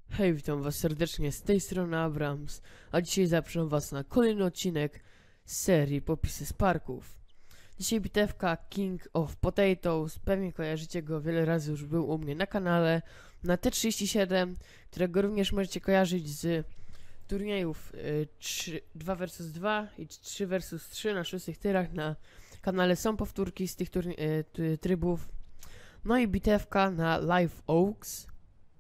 Hej, witam was serdecznie, z tej strony Abrams, a dzisiaj zapraszam was na kolejny odcinek z serii Popisy z parków. Dzisiaj bitewka King of Potatoes, pewnie kojarzycie go, wiele razy już był u mnie na kanale, na T37, którego również możecie kojarzyć z turniejów 2 vs 2 i 3 vs 3 na szóstych tyrach. Na kanale są powtórki z tych trybów. No i bitewka na Live Oaks.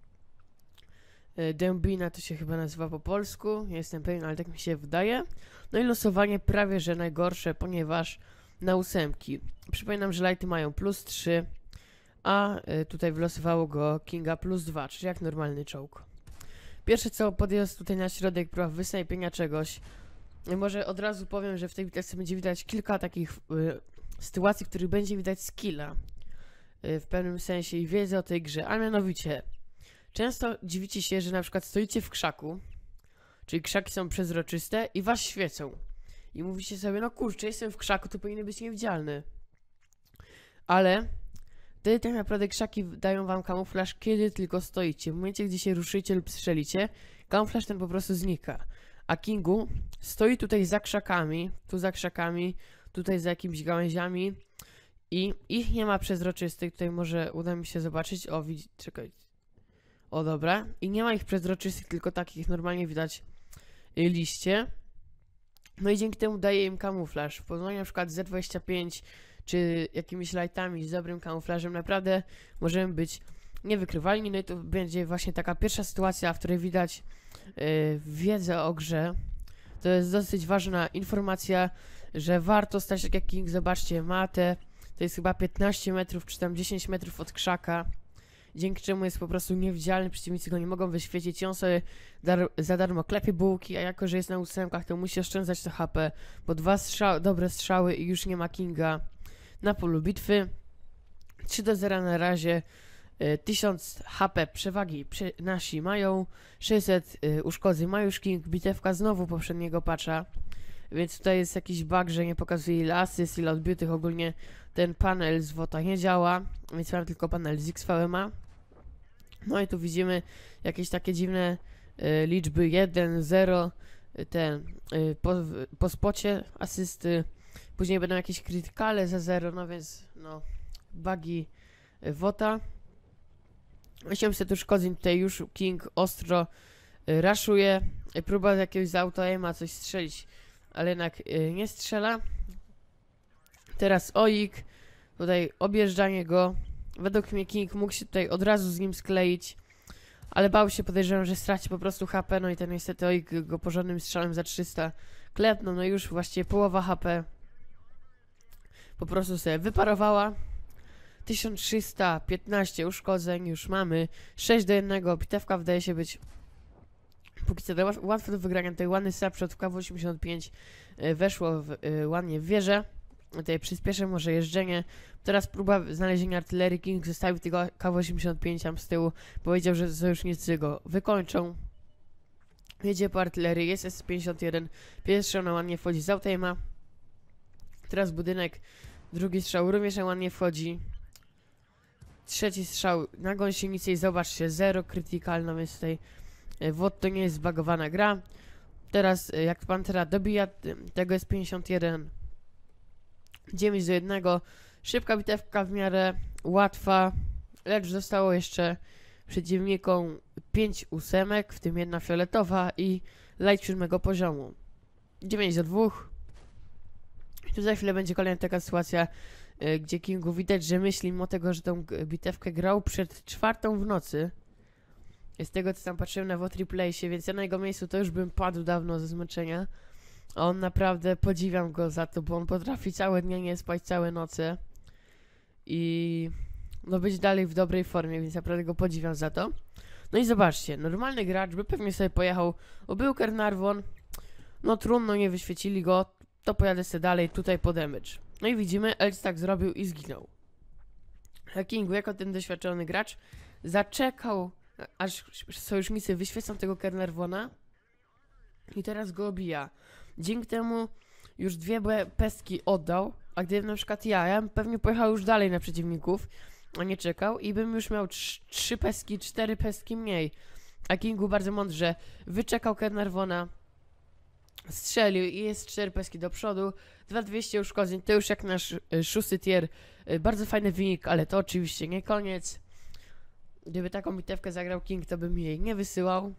Dębina to się chyba nazywa po polsku, nie jestem pewien, ale tak mi się wydaje. No i losowanie prawie że najgorsze, ponieważ na ósemki. Przypominam, że lighty mają +3, a tutaj wylosowało go Kinga +2, czyli jak normalny czołg. Pierwsze co, podjazd tutaj na środek, próba wysnajpienia czegoś. Może od razu powiem, że w tej bitewce będzie widać kilka takich sytuacji, w których będzie widać skilla w pewnym sensie i wiedzę o tej grze, a mianowicie często dziwicie się, że na przykład stoicie w krzaku, czyli krzaki są przezroczyste i was świecą. I mówicie sobie, no kurczę, jestem w krzaku, to powinien być niewidzialny. Ale wtedy tak naprawdę krzaki dają wam kamuflaż, kiedy tylko stoicie. W momencie, gdy się ruszycie lub strzelicie, kamuflaż ten po prostu znika. A Kingu stoi tutaj za krzakami, tu za krzakami, tutaj za jakimiś gałęziami i ich nie ma przezroczystych. Tutaj może uda mi się zobaczyć, o czekaj. O dobra, i nie ma ich przezroczystych, tylko takich normalnie widać liście. No i dzięki temu daje im kamuflaż. W porównaniu na przykład z Z25 czy jakimiś lightami z dobrym kamuflażem naprawdę możemy być niewykrywalni. No i to będzie właśnie taka pierwsza sytuacja, w której widać wiedzę o grze. To jest dosyć ważna informacja, że warto stać tak jak King. Zobaczcie, ma to jest chyba 15 metrów czy tam 10 metrów od krzaka. Dzięki czemu jest po prostu niewidzialny, przeciwnicy go nie mogą wyświecić i on sobie za darmo klepie bułki, a jako że jest na ósemkach, to musi oszczędzać to HP, bo dobre strzały i już nie ma Kinga na polu bitwy. 3-0 na razie, 1000 HP przewagi nasi mają, 600 uszkodzeń ma już King, bitewka znowu poprzedniego patcha, więc tutaj jest jakiś bug, że nie pokazuje ile asyst, ile odbitych, ogólnie ten panel z WOTA nie działa, więc mam tylko panel z XVMA. No i tu widzimy jakieś takie dziwne liczby 1, 0, po spocie asysty, później będą jakieś krytykale za 0, no więc no bugi WOTA. 800 uszkodzeń, tutaj już King ostro raszuje, próba jakiegoś z auto-aima coś strzelić, ale jednak nie strzela. Teraz Oik, tutaj objeżdżanie go. Według mnie King mógł się tutaj od razu z nim skleić, ale bał się, podejrzewam, że straci po prostu HP, no i ten niestety Oik go porządnym strzałem za 300 klepnął, no już właściwie połowa HP po prostu sobie wyparowała. 1315 uszkodzeń już mamy, 6-1, bitewka wydaje się być póki co łatwo do wygrania. Tutaj ładny snapshot w KW85 weszło ładnie w wieżę. Tutaj przyspieszę może jeżdżenie. Teraz próba znalezienia artylerii. King zostawił tego KW85 tam z tyłu. Powiedział, że sojusznicy go wykończą. Jedzie po artylerii, jest S51. Pierwszy strzał na ładnie wchodzi z autoima. Teraz budynek. Drugi strzał również ładnie wchodzi. Trzeci strzał na gąsienicę i zobaczcie, 0 critical, no więc tutaj WOT to nie jest zbagowana gra. Teraz jak Pantera dobija tego jest 51, 9-1, szybka bitewka w miarę łatwa, lecz zostało jeszcze przeciwnikom 5 ósemek, w tym jedna fioletowa i light 7 poziomu. 9-2. Tu za chwilę będzie kolejna taka sytuacja, gdzie Kingu widać, że myśli mimo tego, że tą bitewkę grał przed 4 w nocy. Z tego co tam patrzyłem na WOT replaysie, więc ja na jego miejscu to już bym padł dawno ze zmęczenia. A on naprawdę, podziwiam go za to, bo on potrafi całe dnie nie spać, całe noce. I no być dalej w dobrej formie, więc naprawdę go podziwiam za to. No i zobaczcie, normalny gracz by pewnie sobie pojechał, był Caernarvon, no trudno, nie wyświecili go, to pojadę sobie dalej tutaj po damage. No i widzimy, Elc tak zrobił i zginął. A Kingu, jako ten doświadczony gracz, zaczekał, aż sojusznicy wyświecą tego Caernarvona i teraz go obija. Dzięki temu już 2 pestki oddał, a gdybym na przykład ja bym pewnie pojechał już dalej na przeciwników, a nie czekał i bym już miał 3 pestki, 4 pestki mniej. A Kingu bardzo mądrze wyczekał Caernarvona, strzelił i jest 4 peski do przodu, 2200 uszkodzeń, to już jak nasz 6. tier, bardzo fajny wynik, ale to oczywiście nie koniec. Gdyby taką bitewkę zagrał King, to bym jej nie wysyłał.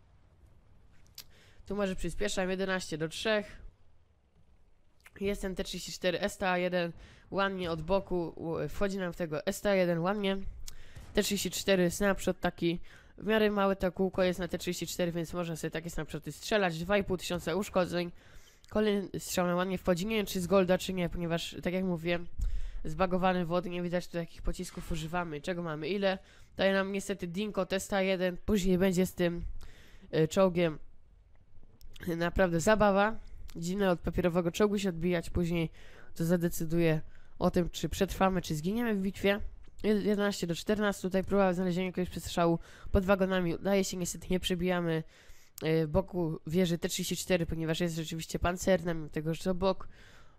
Tu może przyspieszam 11-3. Jest ten T34 STA1 ładnie od boku, wchodzi nam w tego STA1 ładnie. T34 snapshot taki, w miarę małe to kółko jest na T34, więc można sobie takie snapshoty strzelać. 2500 uszkodzeń. Kolejny strzał na ładnie wchodzi, nie wiem czy z golda czy nie, ponieważ tak jak mówiłem, zbagowany wody, nie widać tu jakich pocisków używamy, czego mamy ile. Daje nam niestety Dinko Testa 1, później będzie z tym czołgiem naprawdę zabawa. Dziwne od papierowego czołgu się odbijać, później to zadecyduje o tym, czy przetrwamy, czy zginiemy w bitwie. 11-14, tutaj próba znalezienia jakiegoś przestrzału pod wagonami udaje się, niestety nie przebijamy boku wieży T34, ponieważ jest rzeczywiście pancerna, mimo tego, że to bok.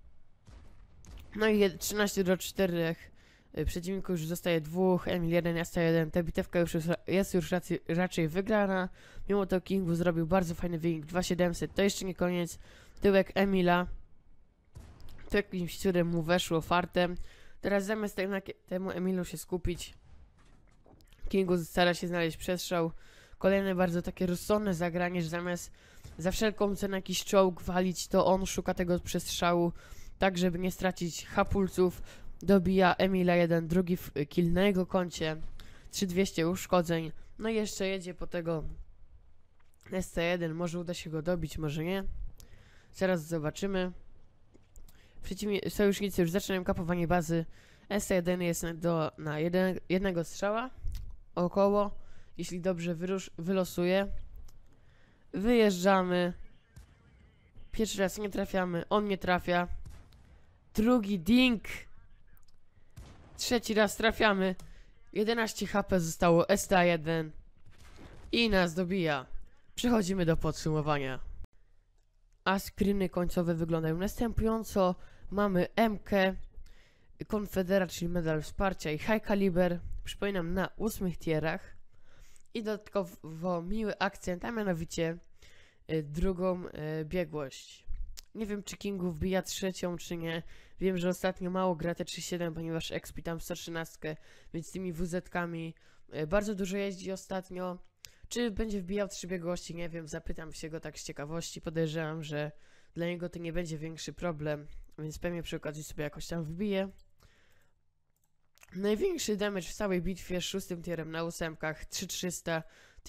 No i 13-4, przeciwniku już zostaje 2, Emil 1, Jasta 1, ta bitewka jest już raczej wygrana. Mimo to Kingu zrobił bardzo fajny wynik, 2700, to jeszcze nie koniec. Tyłek Emila, to jakimś cudem mu weszło fartem. Teraz zamiast temu Emilu się skupić, Kingu stara się znaleźć przestrzał. Kolejne bardzo takie rozsądne zagranie, że zamiast za wszelką cenę jakiś czołg walić, to on szuka tego przestrzału, tak żeby nie stracić hapulców. Dobija Emila 1, drugi kill na jego koncie, 3200 uszkodzeń. No i jeszcze jedzie po tego SC1, może uda się go dobić, może nie. Zaraz zobaczymy. Sojusznicy już zaczynają kapowanie bazy. SC1 jest na jednego strzała, około, jeśli dobrze wylosuje. Wyjeżdżamy. Pierwszy raz nie trafiamy, on nie trafia. Drugi ding. Trzeci raz trafiamy. 11 HP zostało STA1 i nas dobija. Przechodzimy do podsumowania. A screeny końcowe wyglądają następująco. Mamy MK, Konfedera, czyli medal wsparcia i High Caliber. Przypominam, na 8 tierach. I dodatkowo miły akcent, a mianowicie drugą biegłość. Nie wiem, czy Kingu wbija trzecią, czy nie. Wiem, że ostatnio mało gra T37, ponieważ expi tam 113, więc z tymi WZ-kami bardzo dużo jeździ ostatnio. Czy będzie wbijał 3 biegłości, nie wiem, zapytam się go tak z ciekawości. Podejrzewam, że dla niego to nie będzie większy problem, więc pewnie przy okazji sobie jakoś tam wbije. Największy damage w całej bitwie z 6 tierem na 8, 3300,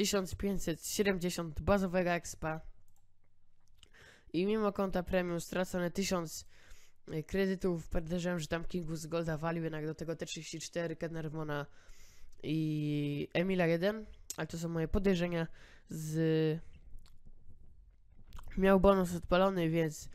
1570 bazowego expa. I mimo konta premium stracone 1000 kredytów. Podejrzewam, że tam Kingu z golda walił jednak do tego T34, Caernarvona i Emila 1. Ale to są moje podejrzenia. Miał bonus odpalony, więc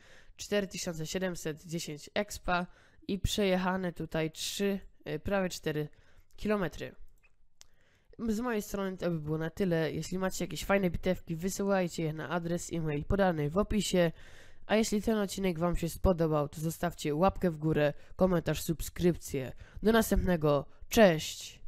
4710 expa i przejechane tutaj prawie 4 km. Z mojej strony to by było na tyle. Jeśli macie jakieś fajne bitewki, wysyłajcie je na adres e-mail podany w opisie. A jeśli ten odcinek wam się spodobał, to zostawcie łapkę w górę, komentarz, subskrypcję. Do następnego, cześć!